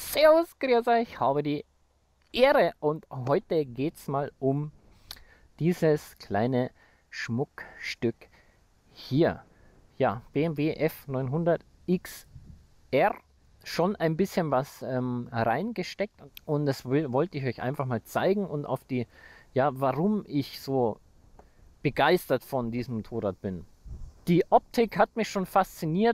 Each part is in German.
Servus, grüß euch, ich habe die Ehre und heute geht es mal um dieses kleine Schmuckstück hier. Ja, BMW F900 XR, schon ein bisschen was reingesteckt und das wollte ich euch einfach mal zeigen und auf die, ja, warum ich so begeistert von diesem Motorrad bin. Die Optik hat mich schon fasziniert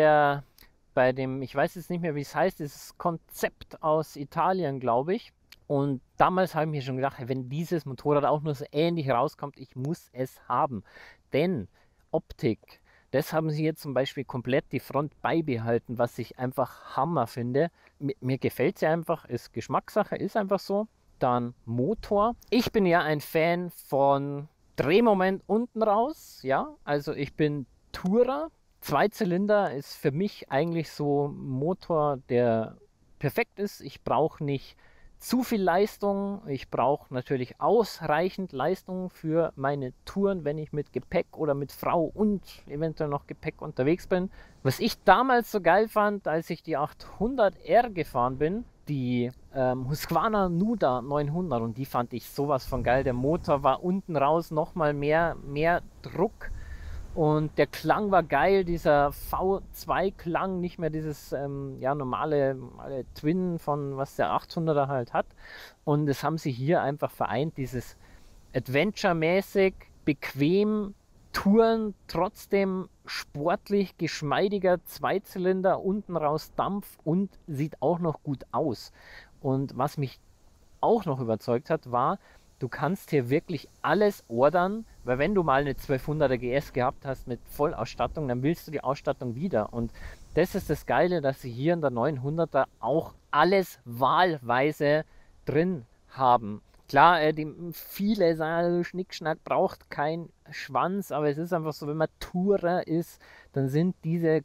bei dem, ich weiß jetzt nicht mehr, wie es heißt, dieses Konzept aus Italien, glaube ich. Und damals habe ich mir schon gedacht, wenn dieses Motorrad auch nur so ähnlich rauskommt, ich muss es haben. Denn Optik, das haben sie jetzt zum Beispiel komplett die Front beibehalten, was ich einfach Hammer finde. Mir gefällt sie einfach, ist Geschmackssache, ist einfach so. Dann Motor. Ich bin ja ein Fan von Drehmoment unten raus, ja, also ich bin Tourer. Zweizylinder ist für mich eigentlich so ein Motor, der perfekt ist. Ich brauche nicht zu viel Leistung. Ich brauche natürlich ausreichend Leistung für meine Touren, wenn ich mit Gepäck oder mit Frau und eventuell noch Gepäck unterwegs bin. Was ich damals so geil fand, als ich die 800R gefahren bin, die Husqvarna Nuda 900, und die fand ich sowas von geil. Der Motor war unten raus nochmal mehr Druck und der Klang war geil, dieser V2-Klang, nicht mehr dieses ja, normale Twin von was der 800er halt hat. Und das haben sie hier einfach vereint, dieses Adventure-mäßig, bequem Touren, trotzdem sportlich, geschmeidiger Zweizylinder, unten raus Dampf und sieht auch noch gut aus. Und was mich auch noch überzeugt hat, war, du kannst hier wirklich alles ordern, weil wenn du mal eine 1200er GS gehabt hast mit Vollausstattung, dann willst du die Ausstattung wieder. Und das ist das Geile, dass sie hier in der 900er auch alles wahlweise drin haben. Klar, viele sagen, Schnickschnack braucht kein Schwanz, aber es ist einfach so, wenn man Tourer ist, dann sind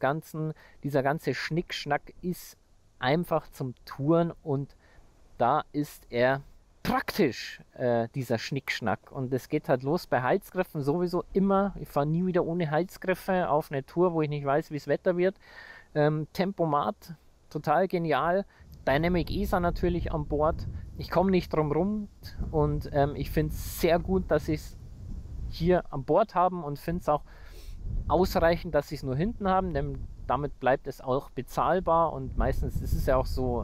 dieser ganze Schnickschnack ist einfach zum Touren und da ist er praktisch, dieser Schnickschnack. Und es geht halt los bei Heizgriffen sowieso immer. Ich fahre nie wieder ohne Heizgriffe auf eine Tour, wo ich nicht weiß, wie das Wetter wird. Tempomat, total genial. Dynamic ESA natürlich an Bord. Ich komme nicht drum rum und ich finde es sehr gut, dass sie es hier an Bord haben und finde es auch ausreichend, dass sie es nur hinten haben, denn damit bleibt es auch bezahlbar und meistens ist es ja auch so,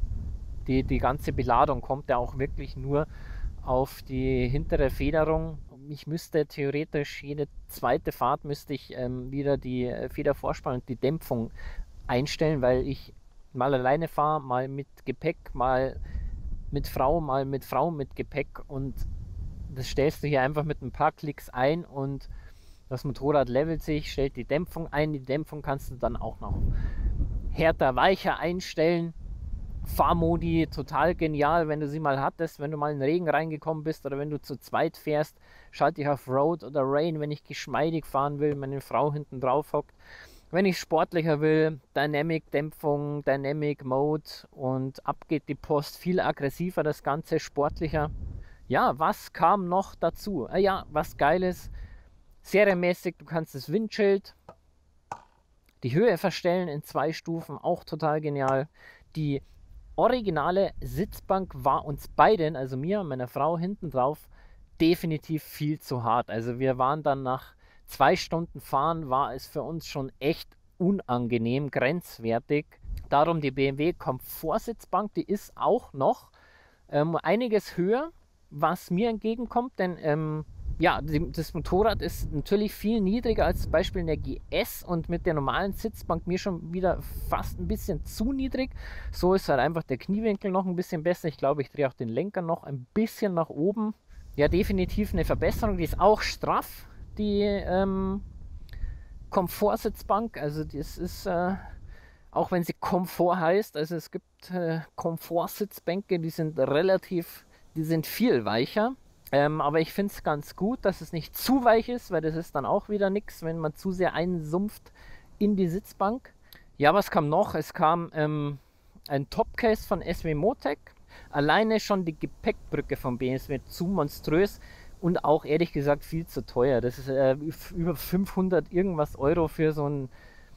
die ganze Beladung kommt ja auch wirklich nur auf die hintere Federung. Ich müsste theoretisch jede zweite Fahrt müsste ich wieder die Federvorspann und die Dämpfung einstellen, weil ich mal alleine fahre, mal mit Gepäck, mal mit Frau, mal mit Frau mit Gepäck und das stellst du hier einfach mit ein paar Klicks ein und das Motorrad levelt sich, stellt die Dämpfung ein. Die Dämpfung kannst du dann auch noch härter, weicher einstellen. Fahrmodi total genial, wenn du sie mal hattest, wenn du mal in den Regen reingekommen bist oder wenn du zu zweit fährst, schalte ich auf Road oder Rain, wenn ich geschmeidig fahren will, meine Frau hinten drauf hockt. Wenn ich sportlicher will, Dynamic Dämpfung, Dynamic Mode und ab geht die Post, viel aggressiver das Ganze, sportlicher. Ja, was kam noch dazu? Ja, was Geiles, serienmäßig, du kannst das Windschild, die Höhe verstellen in 2 Stufen, auch total genial. Die originale Sitzbank war uns beiden, also mir und meiner Frau hinten drauf, definitiv viel zu hart. Also wir waren dann nach 2 Stunden Fahren, war es für uns schon echt unangenehm, grenzwertig. Darum die BMW Komfortsitzbank, die ist auch noch einiges höher, was mir entgegenkommt, denn ja, das Motorrad ist natürlich viel niedriger als zum Beispiel in der GS und mit der normalen Sitzbank mir schon wieder fast ein bisschen zu niedrig. So ist halt einfach der Kniewinkel noch ein bisschen besser. Ich glaube, ich drehe auch den Lenker noch ein bisschen nach oben. Ja, definitiv eine Verbesserung. Die ist auch straff, die Komfortsitzbank. Also das ist, auch wenn sie Komfort heißt, also es gibt Komfortsitzbänke, die sind viel weicher. Aber ich finde es ganz gut, dass es nicht zu weich ist, weil das ist dann auch wieder nichts, wenn man zu sehr einsumpft in die Sitzbank. Ja, was kam noch? Es kam ein Topcase von SW Motec. Alleine schon die Gepäckbrücke von BMW zu monströs und auch ehrlich gesagt viel zu teuer. Das ist über 500 irgendwas Euro für so ein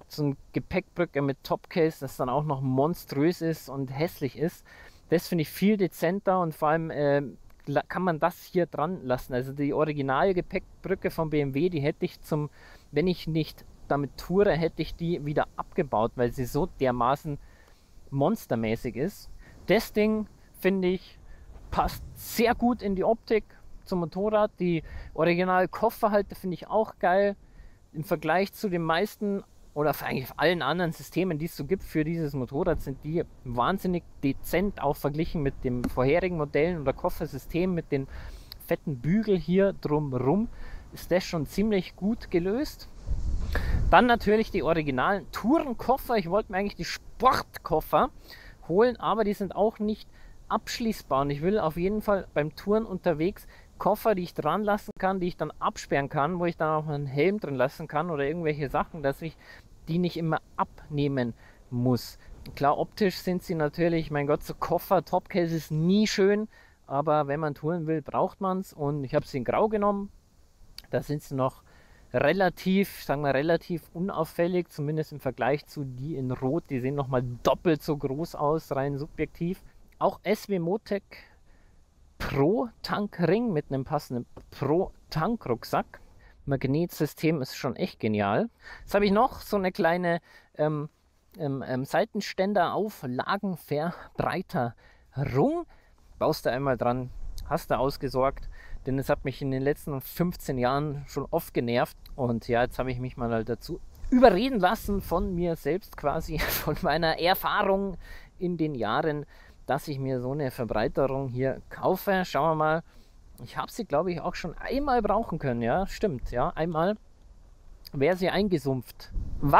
so eine Gepäckbrücke mit Topcase, das dann auch noch monströs ist und hässlich ist. Das finde ich viel dezenter und vor allem kann man das hier dran lassen. Also die Original-Gepäckbrücke von BMW, die hätte ich wenn ich nicht damit toure, hätte ich die wieder abgebaut, weil sie so dermaßen monstermäßig ist. Das Ding, finde ich, passt sehr gut in die Optik zum Motorrad. Die Original-Kofferhalter finde ich auch geil. Im Vergleich zu den meisten oder eigentlich allen anderen Systemen, die es so gibt für dieses Motorrad, sind die wahnsinnig dezent, auch verglichen mit den vorherigen Modellen oder Koffersystemen mit den fetten Bügel hier drumherum. Ist das schon ziemlich gut gelöst. Dann natürlich die originalen Tourenkoffer. Ich wollte mir eigentlich die Sportkoffer holen, aber die sind auch nicht abschließbar. Und ich will auf jeden Fall beim Touren unterwegs Koffer, die ich dran lassen kann, die ich dann absperren kann, wo ich dann auch einen Helm drin lassen kann oder irgendwelche Sachen, dass ich die nicht immer abnehmen muss. Klar, optisch sind sie natürlich, mein Gott, so Koffer, Topcase ist nie schön, aber wenn man touren will, braucht man es. Und ich habe sie in Grau genommen. Da sind sie noch relativ, sagen wir, relativ unauffällig, zumindest im Vergleich zu die in Rot. Die sehen nochmal doppelt so groß aus, rein subjektiv. Auch SW Motec Pro Tankring mit einem passenden Pro Tankrucksack. Magnetsystem ist schon echt genial. Jetzt habe ich noch so eine kleine Seitenständer auf Lagenverbreiterung. Baust du einmal dran, hast du ausgesorgt. Denn es hat mich in den letzten 15 Jahren schon oft genervt. Und ja, jetzt habe ich mich mal halt dazu überreden lassen von mir selbst quasi, von meiner Erfahrung in den Jahren, dass ich mir so eine Verbreiterung hier kaufe. Schauen wir mal. Ich habe sie, glaube ich, auch schon einmal brauchen können. Ja, stimmt. Ja, einmal wäre sie eingesumpft.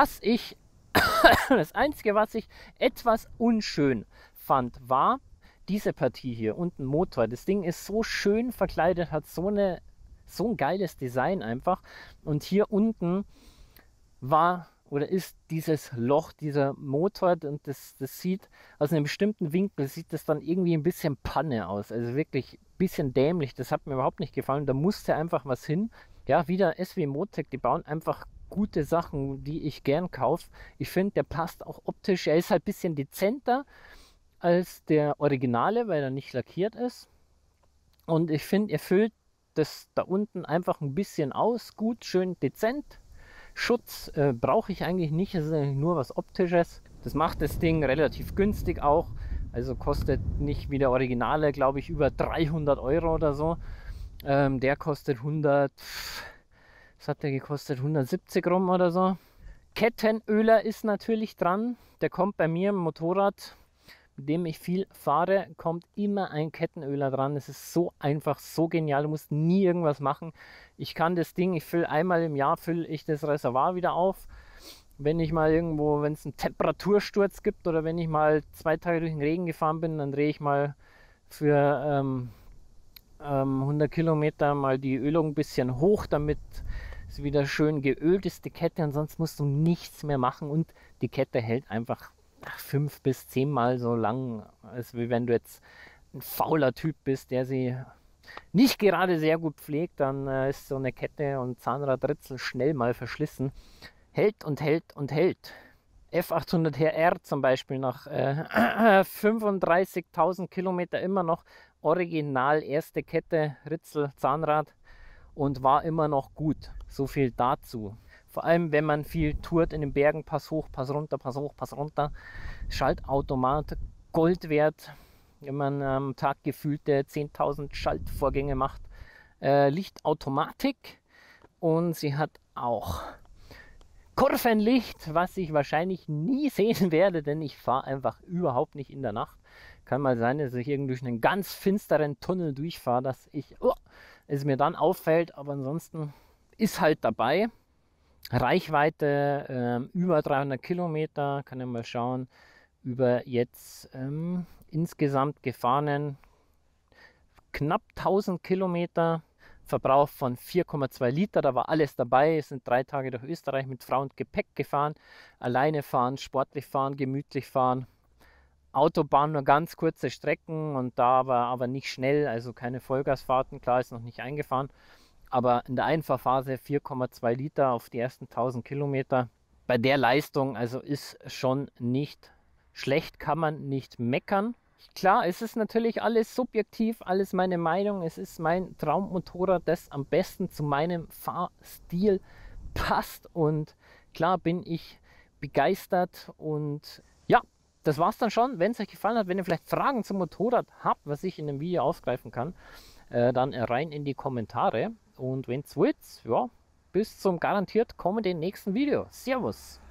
Das Einzige, was ich etwas unschön fand, war diese Partie hier unten Motor. Das Ding ist so schön verkleidet, hat so ein geiles Design einfach. Und hier unten war oder ist dieses Loch, dieser Motor, und das sieht aus einem bestimmten Winkel, sieht das dann irgendwie ein bisschen Panne aus. Also wirklich ein bisschen dämlich. Das hat mir überhaupt nicht gefallen. Da musste einfach was hin. Ja, wieder SW Motec, die bauen einfach gute Sachen, die ich gern kaufe. Ich finde, der passt auch optisch. Er ist halt ein bisschen dezenter als der Originale, weil er nicht lackiert ist. Und ich finde, er füllt das da unten einfach ein bisschen aus. Gut, schön dezent. Schutz brauche ich eigentlich nicht, es ist eigentlich nur was Optisches. Das macht das Ding relativ günstig auch, also kostet nicht wie der Originale, glaube ich, über 300 Euro oder so. Der kostet 100, was hat der gekostet, 170 rum oder so. Kettenöler ist natürlich dran, der kommt bei mir im Motorrad, mit dem ich viel fahre, kommt immer ein Kettenöler dran. Es ist so einfach, so genial, du musst nie irgendwas machen. Ich kann das Ding, ich fülle einmal im Jahr, fülle ich das Reservoir wieder auf. Wenn ich mal irgendwo, wenn es einen Temperatursturz gibt oder wenn ich mal 2 Tage durch den Regen gefahren bin, dann drehe ich mal für 100 Kilometer mal die Ölung ein bisschen hoch, damit es wieder schön geölt ist, die Kette. Ansonsten musst du nichts mehr machen und die Kette hält einfach 5 bis 10 Mal so lang, als wie wenn du jetzt ein fauler Typ bist, der sie nicht gerade sehr gut pflegt, dann ist so eine Kette und Zahnradritzel schnell mal verschlissen. Hält und hält und hält. F800RR zum Beispiel nach 35.000 Kilometer immer noch original erste Kette, Ritzel, Zahnrad und war immer noch gut. So viel dazu. Vor allem, wenn man viel tourt in den Bergen, Pass hoch, Pass runter, Pass hoch, Pass runter. Schaltautomat, Gold wert, wenn man am Tag gefühlte 10.000 Schaltvorgänge macht. Lichtautomatik und sie hat auch Kurvenlicht, was ich wahrscheinlich nie sehen werde, denn ich fahre einfach überhaupt nicht in der Nacht. Kann mal sein, dass ich irgendwie durch einen ganz finsteren Tunnel durchfahre, dass es mir dann auffällt, aber ansonsten ist halt dabei. Reichweite über 300 Kilometer, kann ich mal schauen, über jetzt insgesamt gefahrenen knapp 1000 Kilometer, Verbrauch von 4,2 Liter, da war alles dabei. Es sind 3 Tage durch Österreich mit Frau und Gepäck gefahren, alleine fahren, sportlich fahren, gemütlich fahren, Autobahn nur ganz kurze Strecken und da war aber nicht schnell, also keine Vollgasfahrten, klar ist noch nicht eingefahren. Aber in der Einfahrphase 4,2 Liter auf die ersten 1000 Kilometer. bei der Leistung, also ist schon nicht schlecht, kann man nicht meckern. Klar, es ist natürlich alles subjektiv, alles meine Meinung. Es ist mein Traummotorrad, das am besten zu meinem Fahrstil passt. Und klar bin ich begeistert. Und ja, das war's dann schon. Wenn es euch gefallen hat, wenn ihr vielleicht Fragen zum Motorrad habt, was ich in dem Video ausgreifen kann, dann rein in die Kommentare. Und wenn es wollt, ja, bis zum garantiert kommenden nächsten Video. Servus!